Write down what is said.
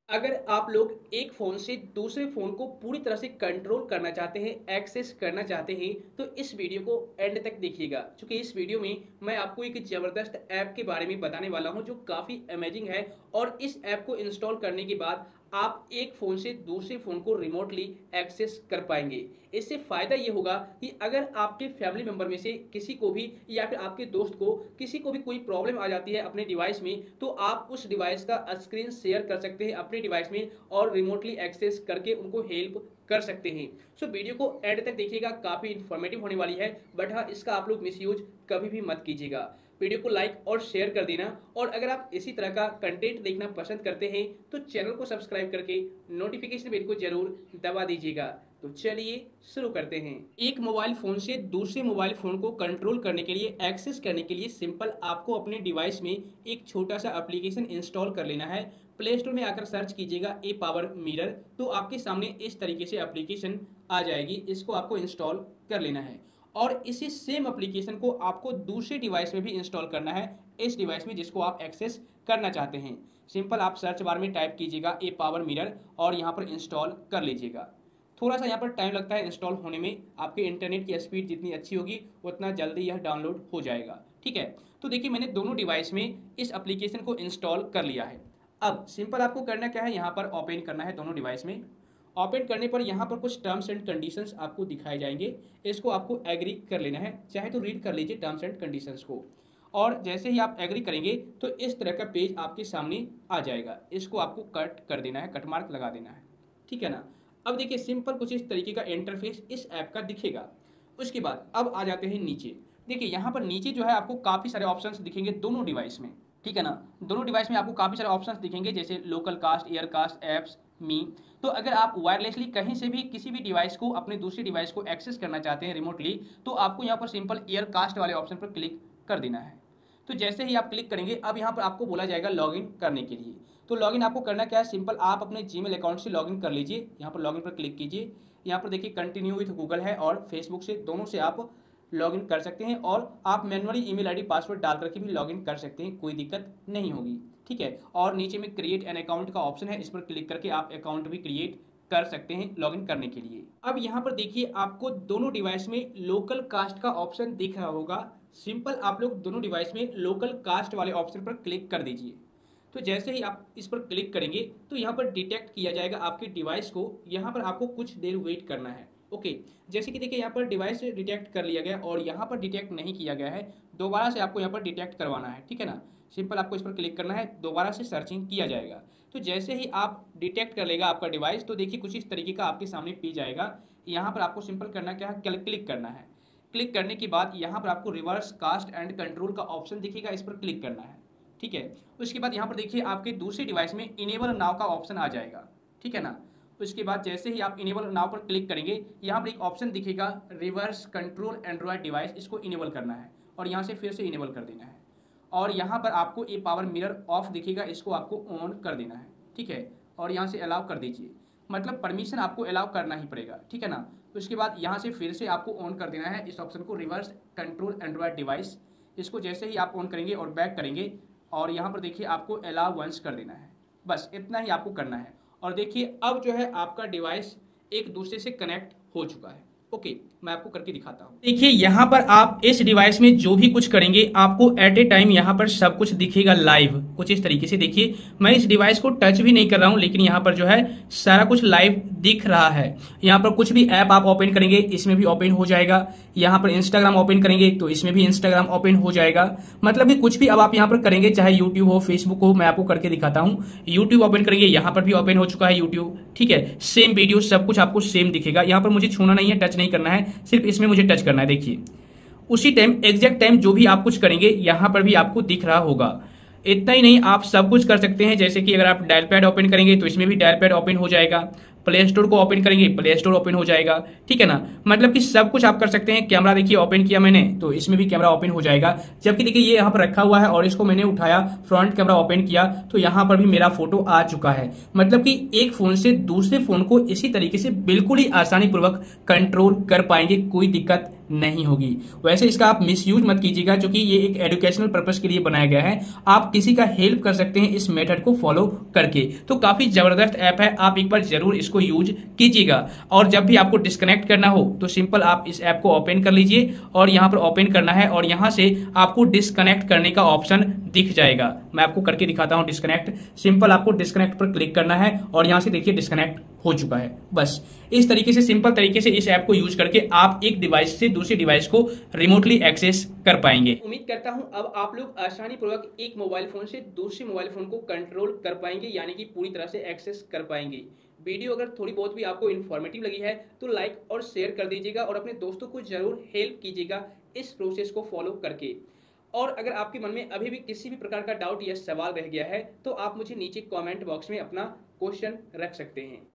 अगर आप लोग एक फ़ोन से दूसरे फ़ोन को पूरी तरह से कंट्रोल करना चाहते हैं, एक्सेस करना चाहते हैं, तो इस वीडियो को एंड तक देखिएगा। चूँकि इस वीडियो में मैं आपको एक ज़बरदस्त ऐप के बारे में बताने वाला हूँ, जो काफ़ी अमेजिंग है और इस ऐप को इंस्टॉल करने के बाद आप एक फ़ोन से दूसरे फ़ोन को रिमोटली एक्सेस कर पाएँगे। इससे फ़ायदा ये होगा कि अगर आपके फैमिली मेंबर में से किसी को भी या फिर आपके दोस्त को किसी को भी कोई प्रॉब्लम आ जाती है अपने डिवाइस में, तो आप उस डिवाइस का स्क्रीन शेयर कर सकते हैं अपने डिवाइस में और रिमोटली एक्सेस करके उनको हेल्प कर सकते हैं। सो वीडियो को एंड तक देखिएगा, काफ़ी इन्फॉर्मेटिव होने वाली है, बट हाँ, इसका आप लोग मिसयूज कभी भी मत कीजिएगा। वीडियो को लाइक और शेयर कर देना, और अगर आप इसी तरह का कंटेंट देखना पसंद करते हैं तो चैनल को सब्सक्राइब करके नोटिफिकेशन बेल को जरूर दबा दीजिएगा। तो चलिए शुरू करते हैं। एक मोबाइल फ़ोन से दूसरे मोबाइल फ़ोन को कंट्रोल करने के लिए, एक्सेस करने के लिए सिंपल आपको अपने डिवाइस में एक छोटा सा एप्लीकेशन इंस्टॉल कर लेना है। प्ले स्टोर में आकर सर्च कीजिएगा ए पावर मिरर, तो आपके सामने इस तरीके से एप्लीकेशन आ जाएगी। इसको आपको इंस्टॉल कर लेना है और इसी सेम एप्लीकेशन को आपको दूसरे डिवाइस में भी इंस्टॉल करना है, इस डिवाइस में जिसको आप एक्सेस करना चाहते हैं। सिंपल आप सर्च बार में टाइप कीजिएगा ए पावर मिरर और यहाँ पर इंस्टॉल कर लीजिएगा। थोड़ा सा यहाँ पर टाइम लगता है इंस्टॉल होने में, आपके इंटरनेट की स्पीड जितनी अच्छी होगी उतना जल्दी यह डाउनलोड हो जाएगा। ठीक है, तो देखिए मैंने दोनों डिवाइस में इस एप्लीकेशन को इंस्टॉल कर लिया है। अब सिंपल आपको करना क्या है, यहाँ पर ओपन करना है दोनों डिवाइस में। ओपन करने पर यहाँ पर कुछ टर्म्स एंड कंडीशंस आपको दिखाए जाएंगे, इसको आपको एग्री कर लेना है। चाहे तो रीड कर लीजिए टर्म्स एंड कंडीशंस को, और जैसे ही आप एग्री करेंगे तो इस तरह का पेज आपके सामने आ जाएगा। इसको आपको कट कर देना है, कट मार्क लगा देना है। ठीक है ना। अब देखिए सिंपल कुछ इस तरीके का इंटरफेस इस ऐप का दिखेगा। उसके बाद अब आ जाते हैं नीचे। देखिए यहाँ पर नीचे जो है आपको काफ़ी सारे ऑप्शंस दिखेंगे दोनों डिवाइस में। ठीक है ना, दोनों डिवाइस में आपको काफ़ी सारे ऑप्शंस दिखेंगे, जैसे local cast, air cast, apps, me. तो अगर आप वायरलेसली कहीं से भी किसी भी डिवाइस को अपने दूसरे डिवाइस को एक्सेस करना चाहते हैं रिमोटली, तो आपको यहाँ पर सिंपल एयर कास्ट वाले ऑप्शन पर क्लिक कर देना है। तो जैसे ही आप क्लिक करेंगे, अब यहाँ पर आपको बोला जाएगा लॉगिन करने के लिए। तो लॉगिन आपको करना क्या है, सिंपल आप अपने जीमेल अकाउंट से लॉगिन कर लीजिए। यहाँ पर लॉगिन पर क्लिक कीजिए। यहाँ पर देखिए कंटिन्यू विथ गूगल है और फेसबुक से, दोनों से आप लॉगिन कर सकते हैं, और आप मैनुअली ईमेल आईडी पासवर्ड डाल करके भी लॉगिन कर सकते हैं, कोई दिक्कत नहीं होगी। ठीक है, और नीचे में क्रिएट एन अकाउंट का ऑप्शन है, इस पर क्लिक करके आप अकाउंट भी क्रिएट कर सकते हैं लॉगिन करने के लिए। अब यहाँ पर देखिए आपको दोनों डिवाइस में लोकल कास्ट का ऑप्शन दिख रहा होगा। सिंपल आप लोग दोनों डिवाइस में लोकल कास्ट वाले ऑप्शन पर क्लिक कर दीजिए। तो जैसे ही आप इस पर क्लिक करेंगे तो यहाँ पर डिटेक्ट किया जाएगा आपके डिवाइस को। यहाँ पर आपको कुछ देर वेट करना है। ओके, जैसे कि देखिए यहाँ पर डिवाइस डिटेक्ट कर लिया गया और यहाँ पर डिटेक्ट नहीं किया गया है, दोबारा से आपको यहाँ पर डिटेक्ट करवाना है। ठीक है ना, सिंपल आपको इस पर क्लिक करना है, दोबारा से सर्चिंग किया जाएगा। तो जैसे ही आप डिटेक्ट कर लेगा आपका डिवाइस, तो देखिए कुछ इस तरीके का आपके सामने पेज आएगा। यहाँ पर आपको सिंपल करना क्या है, क्लिक करना है। क्लिक करने के बाद यहाँ पर आपको रिवर्स कास्ट एंड कंट्रोल का ऑप्शन दिखेगा, इस पर क्लिक करना है। ठीक है, उसके बाद यहाँ पर देखिए आपके दूसरे डिवाइस में इनेबल नाउ का ऑप्शन आ जाएगा। ठीक है ना, उसके बाद जैसे ही आप इनेबल नाउ पर क्लिक करेंगे, यहाँ पर एक ऑप्शन दिखेगा रिवर्स कंट्रोल एंड्रॉयड डिवाइस, इसको इनेबल करना है और यहाँ से फिर से इनेबल कर देना है। और यहाँ पर आपको ए पावर मिरर ऑफ दिखेगा, इसको आपको ऑन कर देना है। ठीक है, और यहाँ से अलाउ कर दीजिए, मतलब परमिशन आपको अलाउ करना ही पड़ेगा। ठीक है ना, उसके बाद यहाँ से फिर से आपको ऑन कर देना है इस ऑप्शन को, रिवर्स कंट्रोल एंड्रॉयड डिवाइस। इसको जैसे ही आप ऑन करेंगे और बैक करेंगे, और यहाँ पर देखिए आपको अलाउ वंस कर देना है। बस इतना ही आपको करना है, और देखिए अब जो है आपका डिवाइस एक दूसरे से कनेक्ट हो चुका है। ओके, मैं आपको करके दिखाता हूँ। देखिए यहाँ पर आप इस डिवाइस में जो भी कुछ करेंगे, आपको एट ए टाइम यहाँ पर सब कुछ दिखेगा लाइव, कुछ इस तरीके से। देखिए मैं इस डिवाइस को टच भी नहीं कर रहा हूँ, लेकिन यहाँ पर जो है सारा कुछ लाइव दिख रहा है। यहाँ पर कुछ भी ऐप आप ओपन करेंगे, इसमें भी ओपन हो जाएगा। यहाँ पर इंस्टाग्राम ओपन करेंगे तो इसमें भी इंस्टाग्राम ओपन हो जाएगा। मतलब कि कुछ भी अब आप यहाँ पर करेंगे, चाहे यूट्यूब हो, फेसबुक हो, मैं आपको करके दिखाता हूँ। यूट्यूब ओपन करेंगे, यहाँ पर भी ओपन हो चुका है यूट्यूब। ठीक है, सेम वीडियो सब कुछ आपको सेम दिखेगा। यहाँ पर मुझे छूना नहीं है, टच नहीं करना है, सिर्फ इसमें मुझे टच करना है। देखिए उसी टाइम, एग्जैक्ट टाइम जो भी आप कुछ करेंगे यहाँ पर भी आपको दिख रहा होगा। इतना ही नहीं, आप सब कुछ कर सकते हैं, जैसे कि अगर आप डायल पैड ओपन करेंगे तो इसमें भी डायल पैड ओपन हो जाएगा। प्ले स्टोर को ओपन करेंगे, प्ले स्टोर ओपन हो जाएगा। ठीक है ना, मतलब कि सब कुछ आप कर सकते हैं। कैमरा देखिए ओपन किया मैंने, तो इसमें भी कैमरा ओपन हो जाएगा। जबकि देखिए ये यहाँ पर रखा हुआ है और इसको मैंने उठाया, फ्रंट कैमरा ओपन किया, तो यहाँ पर भी मेरा फोटो आ चुका है। मतलब कि एक फोन से दूसरे फोन को इसी तरीके से बिल्कुल ही आसानी पूर्वक कंट्रोल कर पाएंगे, कोई दिक्कत नहीं होगी। वैसे इसका आप मिसयूज मत कीजिएगा, क्योंकि ये एक एजुकेशनल पर्पस के लिए बनाया गया है। आप किसी का हेल्प कर सकते हैं इस मेथड को फॉलो करके। तो काफी जबरदस्त ऐप है, आप एक बार जरूर इसको यूज कीजिएगा। और जब भी आपको डिस्कनेक्ट करना हो तो सिंपल आप इस ऐप को ओपन कर लीजिए और यहाँ पर ओपन करना है और यहाँ से आपको डिस्कनेक्ट करने का ऑप्शन दिख जाएगा। मैं आपको करके दिखाता हूँ डिस्कनेक्ट। सिंपल आपको डिस्कनेक्ट पर क्लिक करना है और यहाँ से देखिए डिस्कनेक्ट हो चुका है। बस इस तरीके से सिंपल तरीके से इस ऐप को यूज करके आप एक डिवाइस से दूसरी डिवाइस को रिमोटली एक्सेस कर पाएंगे। उम्मीद करता हूं अब आप लोग आसानी पूर्वक एक मोबाइल फोन से दूसरे मोबाइल फोन को कंट्रोल कर पाएंगे, यानी कि पूरी तरह से एक्सेस कर पाएंगे। वीडियो अगर थोड़ी बहुत भी आपको इन्फॉर्मेटिव लगी है तो लाइक और शेयर कर दीजिएगा और अपने दोस्तों को जरूर हेल्प कीजिएगा इस प्रोसेस को फॉलो करके। और अगर आपके मन में अभी भी किसी भी प्रकार का डाउट या सवाल रह गया है तो आप मुझे नीचे कमेंट बॉक्स में अपना क्वेश्चन रख सकते हैं।